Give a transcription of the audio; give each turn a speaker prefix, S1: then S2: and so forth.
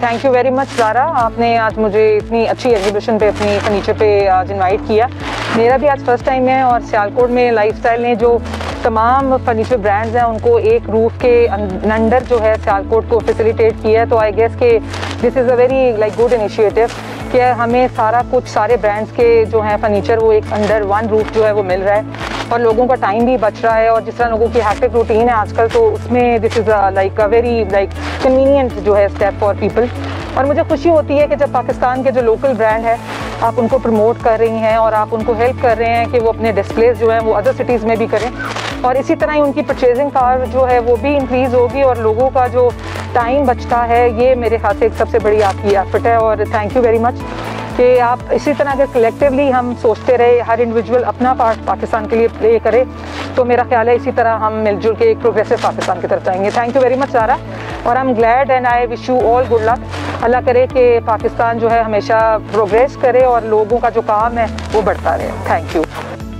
S1: Thank you very much Zara, आपने आज मुझे इतनी अच्छी एग्जीबिशन पे अपनी फर्नीचर पे आज इनवाइट किया। मेरा भी आज फर्स्ट टाइम है और सियालकोट में लाइफस्टाइल ने जो तमाम फर्नीचर ब्रांड्स हैं उनको एक रूफ के अंडर जो है सियालकोट को फैसिलिटेट किया है। तो आई गेस के this is a very like good initiative कि हमें सारा कुछ सारे ब्रांड्स के जो हैं फर्नीचर वो एक अंडर वन रूफ जो है वो मिल रहा है और लोगों का टाइम भी बच रहा है। और जिस तरह लोगों की हैक्टिक रूटीन है आजकल, तो उसमें this is like a very like convenient जो है स्टेप फॉर पीपल। और मुझे खुशी होती है कि जब पाकिस्तान के जो लोकल ब्रांड है आप उनको प्रमोट कर रही हैं और आप उनको हेल्प कर रहे हैं कि वो अपने डिस्प्लेज जो हैं वो अदर सिटीज़ में भी करें, और इसी तरह ही उनकी परचेजिंग पावर जो है वो भी इंक्रीज़ होगी और लोगों का जो टाइम बचता है, ये मेरे ख्याल से एक सबसे बड़ी आपकी एफर्ट है। और थैंक यू वेरी मच कि आप इसी तरह के कलेक्टिवली हम सोचते रहे, हर इंडिविजुअल अपना पार्ट पाकिस्तान के लिए प्ले करे, तो मेरा ख्याल है इसी तरह हम मिलजुल के एक प्रोग्रेसिव पाकिस्तान की तरफ जाएंगे। Thank you very much Zara, और I am glad and I wish you all good luck. Allah करे कि पाकिस्तान जो है हमेशा प्रोग्रेस करे और लोगों का जो काम है वो बढ़ता रहे। Thank you.